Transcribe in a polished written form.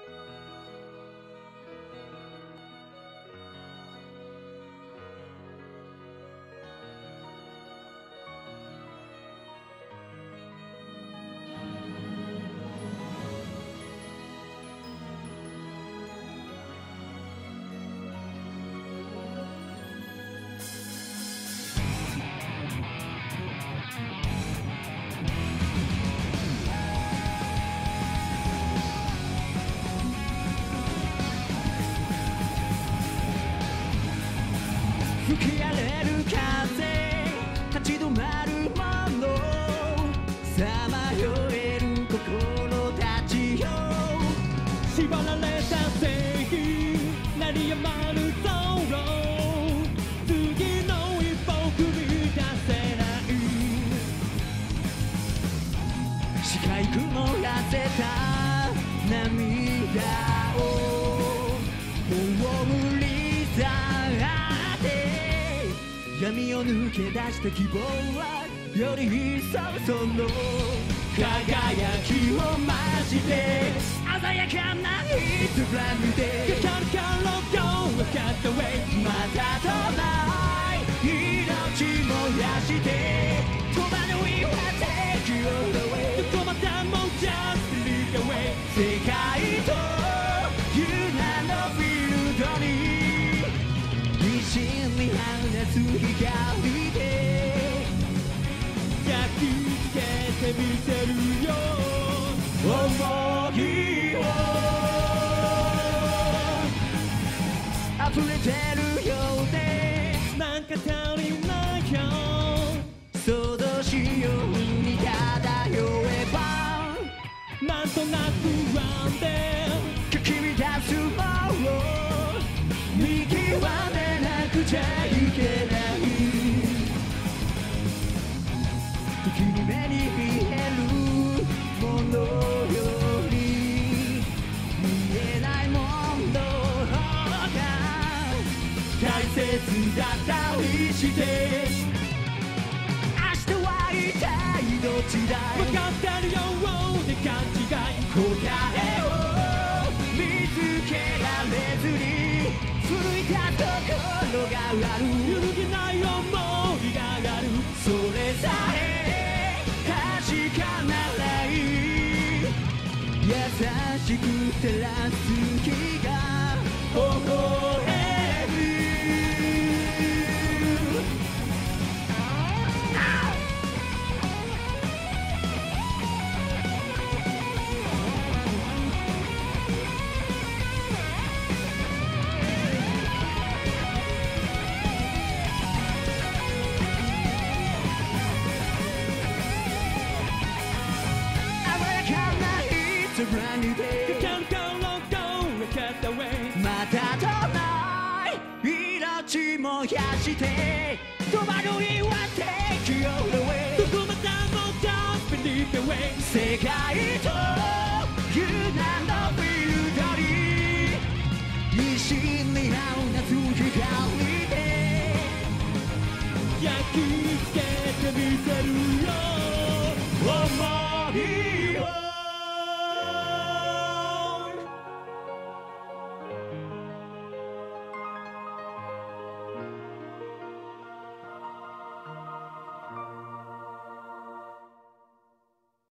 吹き荒れる風立ち止まるものさまよえる心たちよ縛られた正義鳴りやまぬ道路次の一歩踏み出せない視界曇らせた涙を葬り去闇を抜け出した希望はより一層その輝きを増して鮮やかなIt's a brand new day かかるからGo get away またとない命燃やして戸惑いは Take you all the way どこまでも Just lead the way 世界という名のフィールドに必死に放つ光で焼き付けてみせるよ想いを溢れてるようでなんか足りないよ想像しように漂えばなんとなく不安でかき乱すもの見極めなくちゃいけない時に目に見えるものより見えないものが大切だったりして明日は一体どっちだい分かってるようで勘違い答えを見つけられずに古いたところがある揺るぎない思いがあるそれさえ確かならいい優しく照らす日が微笑むbrand new day Can't go long go get away またとない命燃やして戸惑いは Take you all the way どこまでも Just believe the way 世界という名のフィールドに必死に放つ光で焼き付けてみせるよ思い